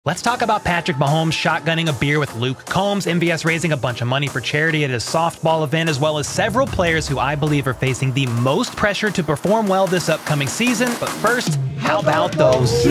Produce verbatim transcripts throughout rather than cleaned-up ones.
Let's talk about Patrick Mahomes shotgunning a beer with Luke Combs, M V S raising a bunch of money for charity at his softball event, as well as several players who I believe are facing the most pressure to perform well this upcoming season. But first, how about those?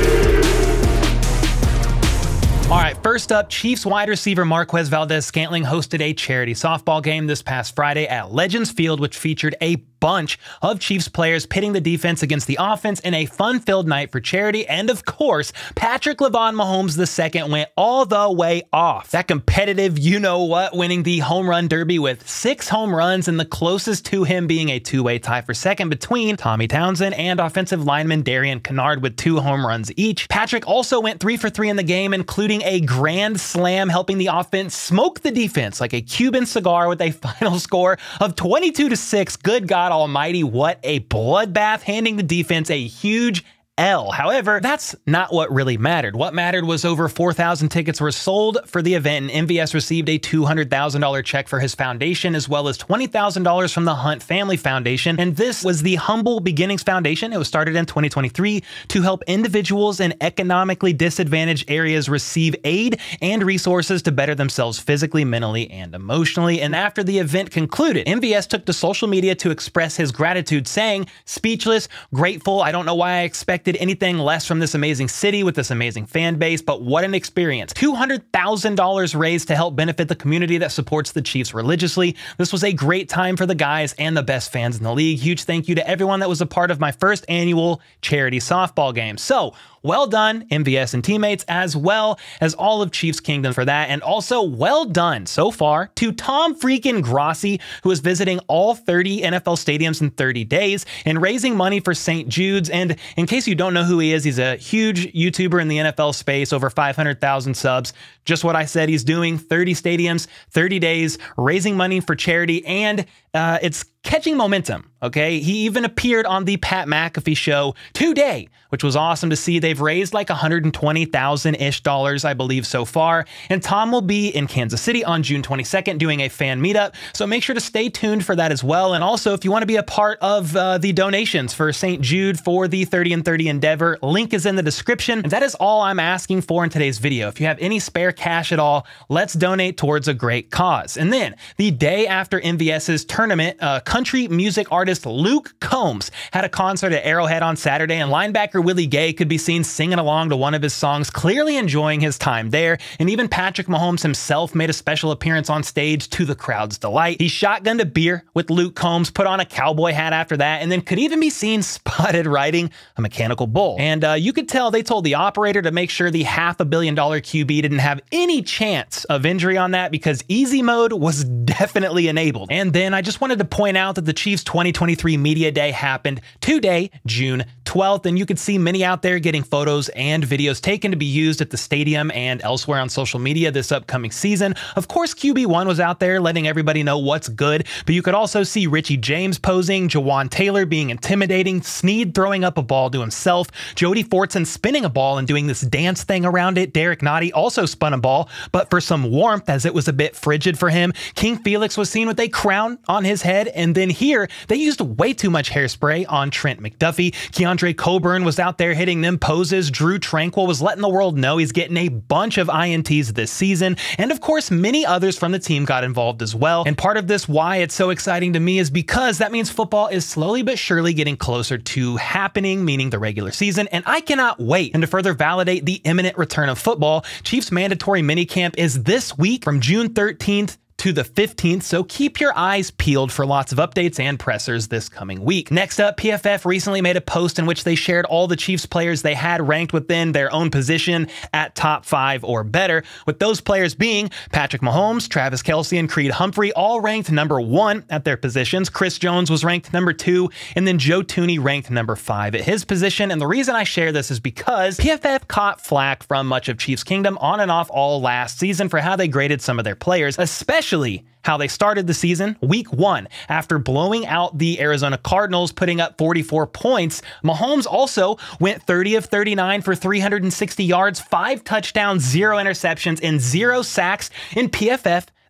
All right, first up, Chiefs wide receiver Marquez Valdes-Scantling hosted a charity softball game this past Friday at Legends Field, which featured a bunch of Chiefs players pitting the defense against the offense in a fun-filled night for charity. And of course, Patrick Lavon Mahomes the second went all the way off. That competitive you-know-what, winning the home run derby with six home runs, and the closest to him being a two-way tie for second between Tommy Townsend and offensive lineman Darian Kennard with two home runs each. Patrick also went three for three in the game, including a grand slam, helping the offense smoke the defense like a Cuban cigar with a final score of twenty-two to six. Good God almighty, what a bloodbath, handing the defense a huge L. However, that's not what really mattered. What mattered was over four thousand tickets were sold for the event, and M V S received a two hundred thousand dollar check for his foundation, as well as twenty thousand dollars from the Hunt Family Foundation. And this was the Humble Beginnings Foundation. It was started in twenty twenty-three to help individuals in economically disadvantaged areas receive aid and resources to better themselves physically, mentally, and emotionally. And after the event concluded, M V S took to social media to express his gratitude, saying, "Speechless, grateful. I don't know why I expected anything less from this amazing city with this amazing fan base, but what an experience. two hundred thousand dollars raised to help benefit the community that supports the Chiefs religiously. This was a great time for the guys and the best fans in the league. Huge thank you to everyone that was a part of my first annual charity softball game." So, well done, M V S and teammates, as well as all of Chiefs Kingdom for that. And also, well done so far to Tom freaking Grossi, who is visiting all thirty N F L stadiums in thirty days and raising money for Saint Jude's. And in case you don't know who he is, he's a huge YouTuber in the N F L space, over five hundred thousand subs. Just what I said he's doing, thirty stadiums, thirty days, raising money for charity, and uh, it's catching momentum, okay? He even appeared on the Pat McAfee show today, which was awesome to see. They've raised like one hundred twenty thousand-ish dollars, I believe, so far. And Tom will be in Kansas City on June twenty-second doing a fan meetup, so make sure to stay tuned for that as well. And also, if you want to be a part of uh, the donations for Saint Jude for the thirty and thirty endeavor, link is in the description. And that is all I'm asking for in today's video. If you have any spare cash at all, let's donate towards a great cause. And then, the day after MVS's tournament, uh, country music artist Luke Combs had a concert at Arrowhead on Saturday, and linebacker Willie Gay could be seen singing along to one of his songs, clearly enjoying his time there. And even Patrick Mahomes himself made a special appearance on stage to the crowd's delight. He shotgunned a beer with Luke Combs, put on a cowboy hat after that, and then could even be seen spotted riding a mechanical bull. And uh, you could tell they told the operator to make sure the half a billion dollar Q B didn't have any chance of injury on that, because easy mode was definitely enabled. And then I just wanted to point out that the Chiefs twenty twenty-three Media Day happened today, June twelfth, and you could see many out there getting photos and videos taken to be used at the stadium and elsewhere on social media this upcoming season. Of course, Q B one was out there letting everybody know what's good, but you could also see Richie James posing, Jawan Taylor being intimidating, Snead throwing up a ball to himself, Jody Fortson spinning a ball and doing this dance thing around it. Derek Nottie also spun a ball, but for some warmth, as it was a bit frigid for him. King Felix was seen with a crown on his head, and then here, they used way too much hairspray on Trent McDuffie. Keandre Coburn was out there hitting them poses. Drew Tranquil was letting the world know he's getting a bunch of I N Ts this season. And of course, many others from the team got involved as well. And part of this, why it's so exciting to me, is because that means football is slowly but surely getting closer to happening, meaning the regular season. And I cannot wait. And to further validate the imminent return of football, Chiefs mandatory minicamp is this week from June thirteenth to the fifteenth, so keep your eyes peeled for lots of updates and pressers this coming week. Next up, P F F recently made a post in which they shared all the Chiefs players they had ranked within their own position at top five or better, with those players being Patrick Mahomes, Travis Kelce, and Creed Humphrey, all ranked number one at their positions. Chris Jones was ranked number two, and then Joe Thuney ranked number five at his position. And the reason I share this is because P F F caught flack from much of Chiefs Kingdom on and off all last season for how they graded some of their players, especially how they started the season. Week one, after blowing out the Arizona Cardinals, putting up forty-four points, Mahomes also went thirty of thirty-nine for three hundred sixty yards, five touchdowns, zero interceptions, and zero sacks. In P F F,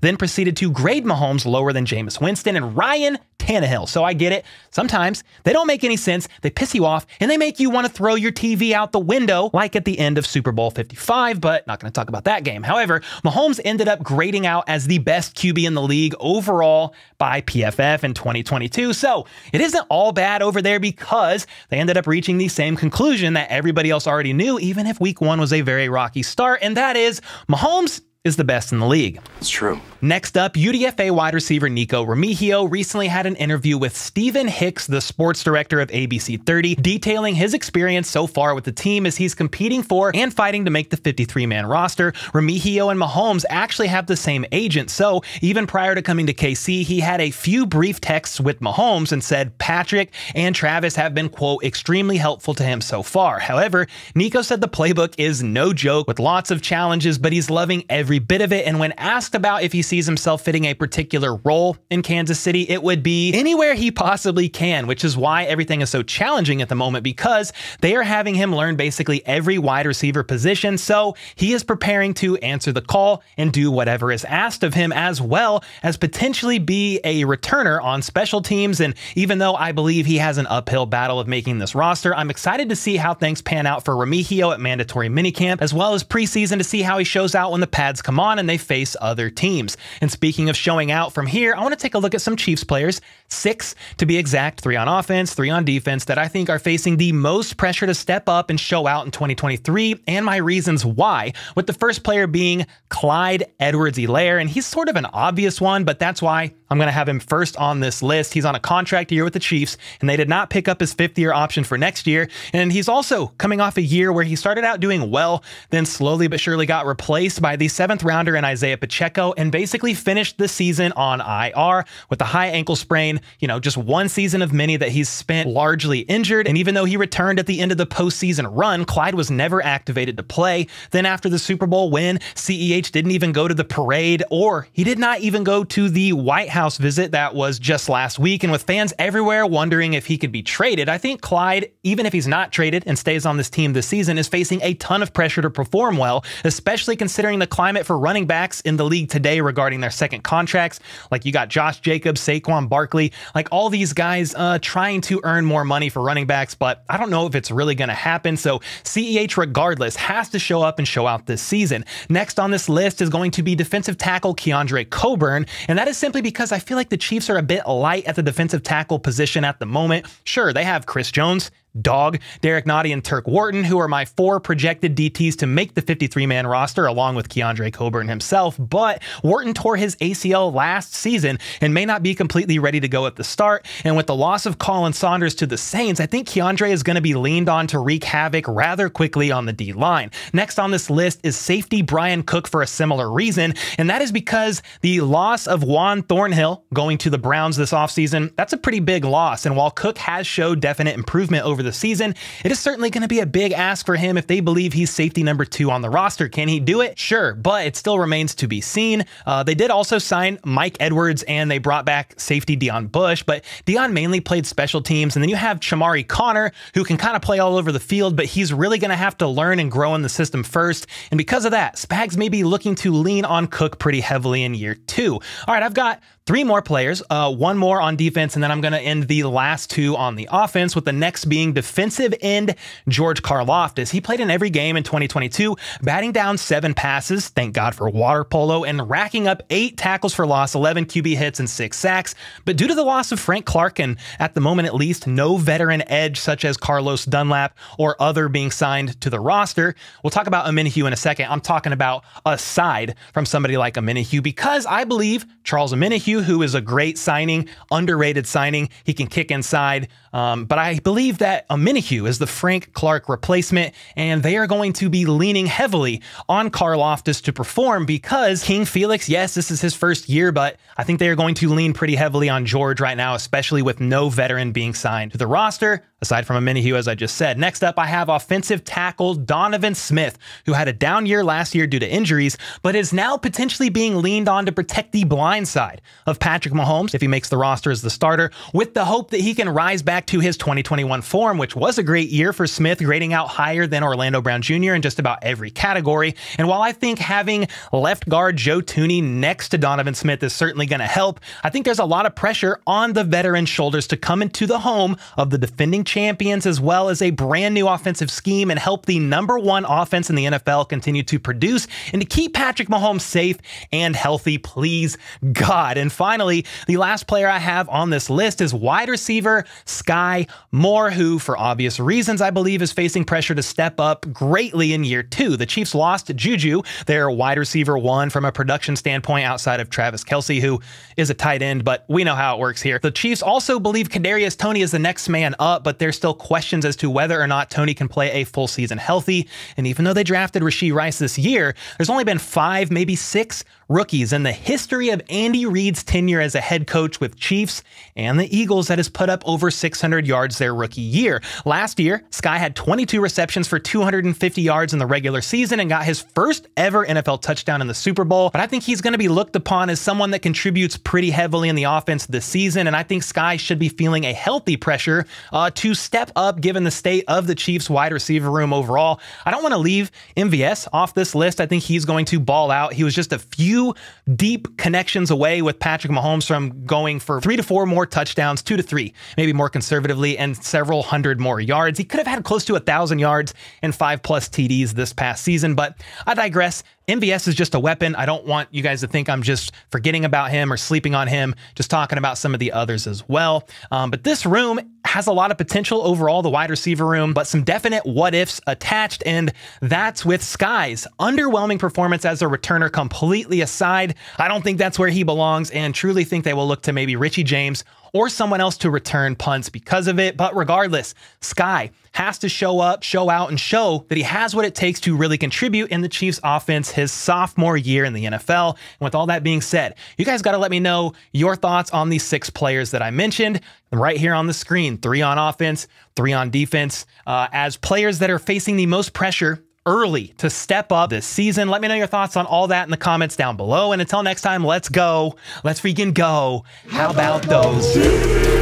then proceeded to grade Mahomes lower than Jameis Winston and Ryan Tannehill. So I get it. Sometimes they don't make any sense. They piss you off and they make you want to throw your T V out the window like at the end of Super Bowl fifty-five, but not going to talk about that game. However, Mahomes ended up grading out as the best Q B in the league overall by P F F in twenty twenty-two. So it isn't all bad over there because they ended up reaching the same conclusion that everybody else already knew, even if week one was a very rocky start, and that is Mahomes is the best in the league. It's true. Next up, U D F A wide receiver Nico Remigio recently had an interview with Stephen Hicks, the sports director of A B C thirty, detailing his experience so far with the team as he's competing for and fighting to make the fifty-three man roster. Remigio and Mahomes actually have the same agent, so even prior to coming to K C, he had a few brief texts with Mahomes and said Patrick and Travis have been, quote, extremely helpful to him so far. However, Nico said the playbook is no joke with lots of challenges, but he's loving every bit of it. And when asked about if he sees himself fitting a particular role in Kansas City, it would be anywhere he possibly can, which is why everything is so challenging at the moment, because they are having him learn basically every wide receiver position. So he is preparing to answer the call and do whatever is asked of him, as well as potentially be a returner on special teams. And even though I believe he has an uphill battle of making this roster, I'm excited to see how things pan out for Remigio at mandatory minicamp, as well as preseason, to see how he shows out when the pads come on and they face other teams. And speaking of showing out from here, I want to take a look at some Chiefs players, six to be exact, three on offense, three on defense, that I think are facing the most pressure to step up and show out in twenty twenty-three, and my reasons why, with the first player being Clyde Edwards-Helaire, and he's sort of an obvious one, but that's why I'm going to have him first on this list. He's on a contract year with the Chiefs, and they did not pick up his fifth year option for next year, and he's also coming off a year where he started out doing well, then slowly but surely got replaced by the seventh rounder in Isaiah Pacheco, and basically finished the season on I R with a high ankle sprain. You know, just one season of many that he's spent largely injured, and even though he returned at the end of the postseason run, Clyde was never activated to play. Then after the Super Bowl win, C E H didn't even go to the parade, or he did not even go to the White House visit that was just last week. And with fans everywhere wondering if he could be traded, I think Clyde, even if he's not traded and stays on this team this season, is facing a ton of pressure to perform well, especially considering the climate for running backs in the league today regarding their second contracts. Like, you got Josh Jacobs, Saquon Barkley, like all these guys uh, trying to earn more money for running backs, but I don't know if it's really going to happen. So C E H, regardless, has to show up and show out this season. Next on this list is going to be defensive tackle Keondre Coburn, and that is simply because I feel like the Chiefs are a bit light at the defensive tackle position at the moment. Sure, they have Chris Jones, Dog, Derek Nottie, and Turk Wharton, who are my four projected D Ts to make the fifty-three man roster, along with Keondre Coburn himself. But Wharton tore his A C L last season and may not be completely ready to go at the start. And with the loss of Colin Saunders to the Saints, I think Keondre is going to be leaned on to wreak havoc rather quickly on the D line. Next on this list is safety Brian Cook, for a similar reason, and that is because the loss of Juan Thornhill going to the Browns this offseason, that's a pretty big loss. And while Cook has showed definite improvement over the season, it is certainly going to be a big ask for him if they believe he's safety number two on the roster. Can he do it? Sure, but it still remains to be seen. Uh, they did also sign Mike Edwards, and they brought back safety Dion Bush, but Dion mainly played special teams. And then you have Chamari Connor, who can kind of play all over the field, but he's really going to have to learn and grow in the system first. And because of that, Spags may be looking to lean on Cook pretty heavily in year two. All right, I've got three more players, uh, one more on defense, and then I'm going to end the last two on the offense, with the next being defensive end George Karlaftis. He played in every game in twenty twenty-two, batting down seven passes, thank God for water polo, and racking up eight tackles for loss, eleven Q B hits, and six sacks. But due to the loss of Frank Clark, and at the moment at least, no veteran edge such as Carlos Dunlap or other being signed to the roster, we'll talk about Omenihu in a second. I'm talking about aside from somebody like Omenihu, because I believe Charles Omenihu, who is a great signing, underrated signing, he can kick inside, um, but I believe that Omenihu is the Frank Clark replacement, and they are going to be leaning heavily on Karlaftis to perform, because King Felix, yes, this is his first year, but I think they are going to lean pretty heavily on George right now, especially with no veteran being signed to the roster, aside from Omenihu, as I just said. Next up, I have offensive tackle Donovan Smith, who had a down year last year due to injuries, but is now potentially being leaned on to protect the blind side of Patrick Mahomes if he makes the roster as the starter, with the hope that he can rise back back to his twenty twenty-one form, which was a great year for Smith, grading out higher than Orlando Brown Junior in just about every category. And while I think having left guard Joe Thuney next to Donovan Smith is certainly going to help, I think there's a lot of pressure on the veteran's shoulders to come into the home of the defending champions, as well as a brand new offensive scheme, and help the number one offense in the N F L continue to produce and to keep Patrick Mahomes safe and healthy, please God. And finally, the last player I have on this list is wide receiver Sky Moore, who, for obvious reasons, I believe is facing pressure to step up greatly in year two. The Chiefs lost Juju, their wide receiver one, from a production standpoint outside of Travis Kelce, who is a tight end, but we know how it works here. The Chiefs also believe Kadarius Toney is the next man up, but there's still questions as to whether or not Toney can play a full season healthy. And even though they drafted Rashee Rice this year, there's only been five, maybe six rookies in the history of Andy Reid's tenure as a head coach with Chiefs and the Eagles that has put up over six hundred yards their rookie year. Last year, Sky had twenty-two receptions for two hundred fifty yards in the regular season and got his first ever N F L touchdown in the Super Bowl. But I think he's going to be looked upon as someone that contributes pretty heavily in the offense this season, and I think Sky should be feeling a healthy pressure uh, to step up given the state of the Chiefs wide receiver room overall. I don't want to leave M V S off this list. I think he's going to ball out. He was just a few deep connections away with Patrick Mahomes from going for three to four more touchdowns, two to three, maybe more conservatively, and several hundred more yards. He could have had close to a thousand yards and five plus T Ds this past season, but I digress. M V S is just a weapon. I don't want you guys to think I'm just forgetting about him or sleeping on him, just talking about some of the others as well. Um, but this room has a lot of potential overall, the wide receiver room, but some definite what ifs attached, and that's with Sky's underwhelming performance as a returner completely aside. I don't think that's where he belongs, and truly think they will look to maybe Richie James or someone else to return punts because of it. But regardless, Sky has to show up, show out, and show that he has what it takes to really contribute in the Chiefs offense his sophomore year in the N F L. And with all that being said, you guys got to let me know your thoughts on these six players that I mentioned right here on the screen. Three on offense, three on defense, uh, as players that are facing the most pressure early to step up this season. Let me know your thoughts on all that in the comments down below. And until next time, let's go. Let's freaking go. How about those?